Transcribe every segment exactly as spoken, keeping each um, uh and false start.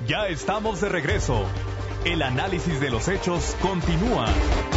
Ya estamos de regreso. El análisis de los hechos continúa.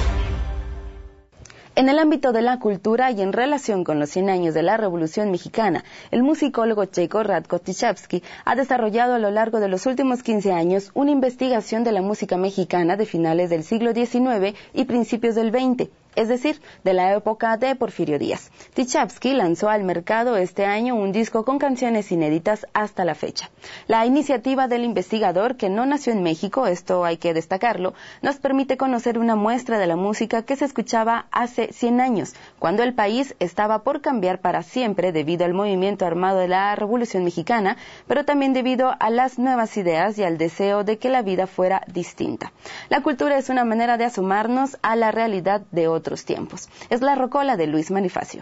En el ámbito de la cultura y en relación con los cien años de la Revolución Mexicana, el musicólogo checo Radko Tichavsky ha desarrollado a lo largo de los últimos quince años una investigación de la música mexicana de finales del siglo diecinueve y principios del veinte, es decir, de la época de Porfirio Díaz. Tichavsky lanzó al mercado este año un disco con canciones inéditas hasta la fecha. La iniciativa del investigador, que no nació en México, esto hay que destacarlo, nos permite conocer una muestra de la música que se escuchaba hace cien años, cuando el país estaba por cambiar para siempre debido al movimiento armado de la Revolución Mexicana, pero también debido a las nuevas ideas y al deseo de que la vida fuera distinta. La cultura es una manera de asomarnos a la realidad de otros tiempos. Es la rocola de Luis Manifacio.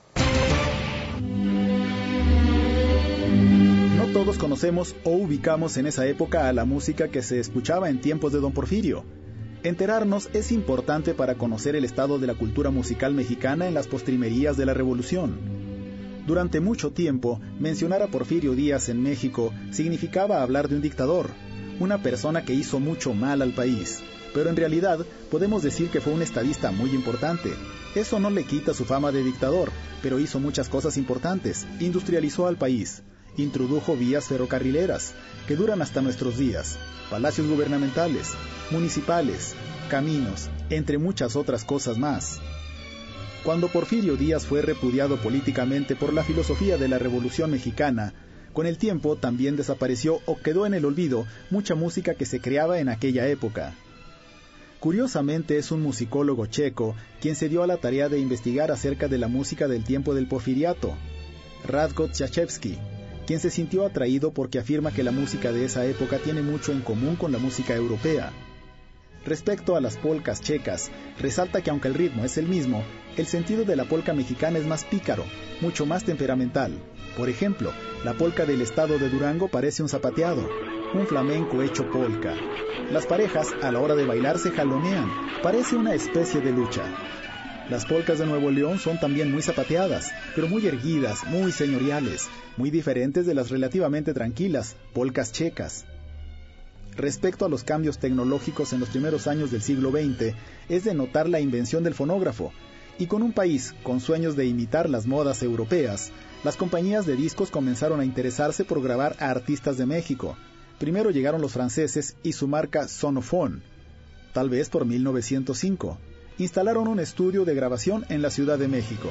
No todos conocemos o ubicamos en esa época a la música que se escuchaba en tiempos de don Porfirio. Enterarnos es importante para conocer el estado de la cultura musical mexicana en las postrimerías de la Revolución. Durante mucho tiempo, mencionar a Porfirio Díaz en México significaba hablar de un dictador, una persona que hizo mucho mal al país. Pero en realidad podemos decir que fue un estadista muy importante. Eso no le quita su fama de dictador, pero hizo muchas cosas importantes. Industrializó al país, introdujo vías ferrocarrileras, que duran hasta nuestros días, palacios gubernamentales, municipales, caminos, entre muchas otras cosas más. Cuando Porfirio Díaz fue repudiado políticamente por la filosofía de la Revolución Mexicana, con el tiempo también desapareció o quedó en el olvido mucha música que se creaba en aquella época. Curiosamente es un musicólogo checo quien se dio a la tarea de investigar acerca de la música del tiempo del porfiriato, Radko Tichavsky, quien se sintió atraído porque afirma que la música de esa época tiene mucho en común con la música europea. Respecto a las polcas checas, resalta que aunque el ritmo es el mismo, el sentido de la polca mexicana es más pícaro, mucho más temperamental. Por ejemplo, la polca del estado de Durango parece un zapateado, un flamenco hecho polca. Las parejas a la hora de bailar se jalonean, parece una especie de lucha. Las polcas de Nuevo León son también muy zapateadas, pero muy erguidas, muy señoriales, muy diferentes de las relativamente tranquilas polcas checas. Respecto a los cambios tecnológicos en los primeros años del siglo veinte, es de notar la invención del fonógrafo, y con un país con sueños de imitar las modas europeas, las compañías de discos comenzaron a interesarse por grabar a artistas de México. Primero llegaron los franceses y su marca Sonophone, tal vez por mil novecientos cinco. Instalaron un estudio de grabación en la Ciudad de México.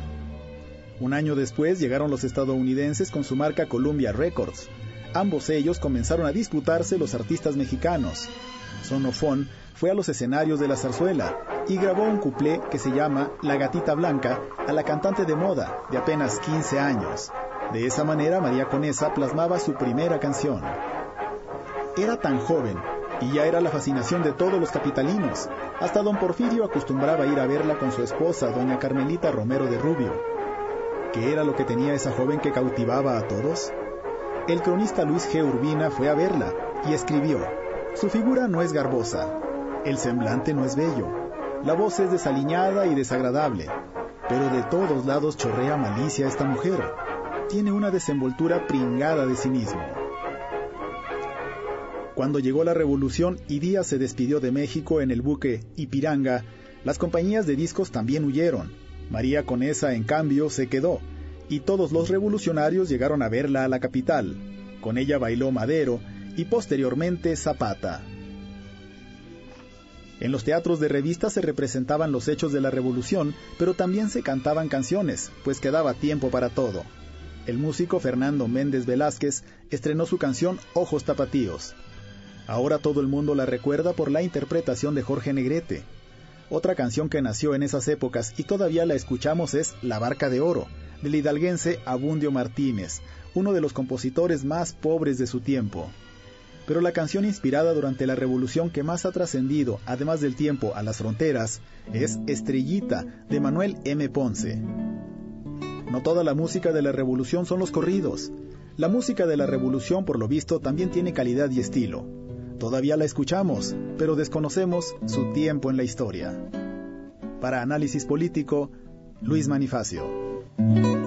Un año después llegaron los estadounidenses con su marca Columbia Records. Ambos ellos comenzaron a disputarse los artistas mexicanos. Sonophone fue a los escenarios de la zarzuela y grabó un cuplé que se llama La Gatita Blanca a la cantante de moda de apenas quince años. De esa manera María Conesa plasmaba su primera canción. Era tan joven y ya era la fascinación de todos los capitalinos. Hasta don Porfirio acostumbraba ir a verla con su esposa, doña Carmelita Romero de Rubio. ¿Qué era lo que tenía esa joven que cautivaba a todos? El cronista Luis G. Urbina fue a verla y escribió: su figura no es garbosa, el semblante no es bello, la voz es desaliñada y desagradable, pero de todos lados chorrea malicia esta mujer. Tiene una desenvoltura pringada de sí mismo. Cuando llegó la revolución y Díaz se despidió de México en el buque Ipiranga, las compañías de discos también huyeron. María Conesa, en cambio, se quedó, y todos los revolucionarios llegaron a verla a la capital. Con ella bailó Madero y posteriormente Zapata. En los teatros de revista se representaban los hechos de la revolución, pero también se cantaban canciones, pues quedaba tiempo para todo. El músico Fernando Méndez Velázquez estrenó su canción Ojos Tapatíos. Ahora todo el mundo la recuerda por la interpretación de Jorge Negrete. Otra canción que nació en esas épocas y todavía la escuchamos es La Barca de Oro, del hidalguense Abundio Martínez, uno de los compositores más pobres de su tiempo. Pero la canción inspirada durante la revolución que más ha trascendido, además del tiempo, a las fronteras, es Estrellita, de Manuel M. Ponce. No toda la música de la revolución son los corridos. La música de la revolución, por lo visto, también tiene calidad y estilo. Todavía la escuchamos, pero desconocemos su tiempo en la historia. Para Análisis Político, Luis Manifacio.